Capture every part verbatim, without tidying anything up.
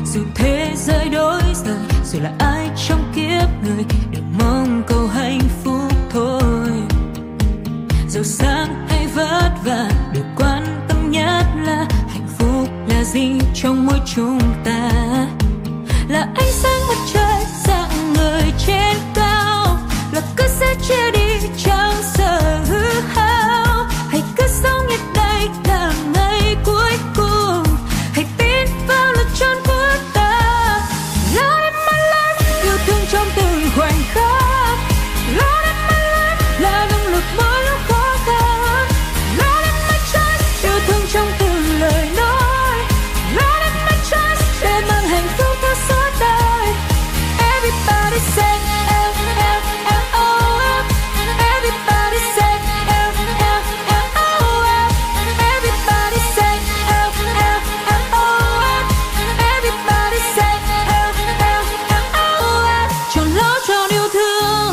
Dù thế giới đổi rời, rồi là ai trong kiếp người đều mong cầu hạnh phúc thôi. Giàu sang hay vất vả, điều quan tâm nhất là hạnh phúc là gì trong mỗi chúng ta. Là ánh sáng mặt trời dạng người trên cao, là cứ sẽ chia đi chẳng sợ hư hao. Hãy cứ sống như đây là ngày cuối cùng, hãy tin vào lựa chọn của ta. Love in my life, yêu thương trong từng khoảnh khắc. Love in my life là động lực mỗi lúc khó khăn. Love in my choice, yêu thương trong từng lời nói. Love in my choice, để mang hạnh phúc theo suốt đời. Everybody say L, L, L, O, F. Everybody say L, L, L, O, F. Everybody say L, L, L, O, F. Everybody say L, L, L, O, F. Tròn love tròn yêu thương.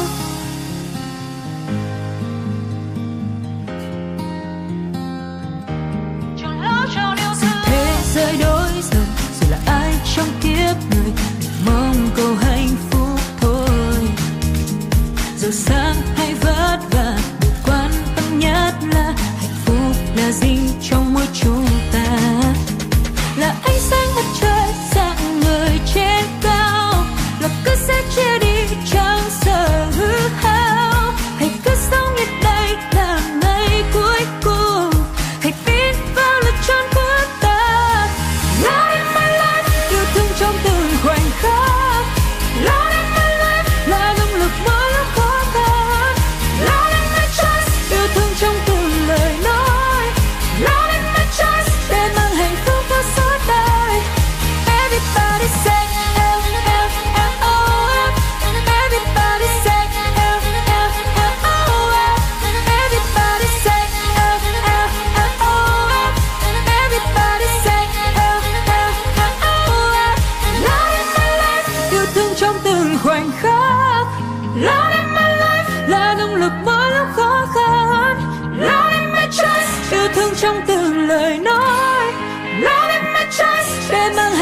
Tròn love tròn yêu thương. Thế giới đổi rời, rồi là ai trong kiếp người đều mong cầu hạnh phúc thôi. Giàu sang hay vất vả, điều quan tâm nhất là hạnh phúc là gì trong mỗi chúng ta. Là ánh sáng mặt trời dạng người trên cao, là cứ sẽ chia đi chẳng sợ hư hao. Hãy cứ sống như đây là ngày cuối cùng, hãy tin vào lựa chọn của ta. Love in my life, yêu thương trong từng khoảnh khắc. Love in my life là động lực mỗi lúc khó khăn. Love in my choice, yêu thương trong từng lời nói. Love in my choice, để mang hạnh phúc theo suốt đời. Everybody say L, L, L, O, F. Everybody say L, L, L, O, F. Everybody say L, L, L, O, F. Everybody say L, L, L, O, F. Love in my life, yêu thương trong từng khoảnh khắc. Love in my life là động lực mỗi lúc khó khăn. Love in my choice, yêu thương trong từng lời nói. Love in my choice, để mang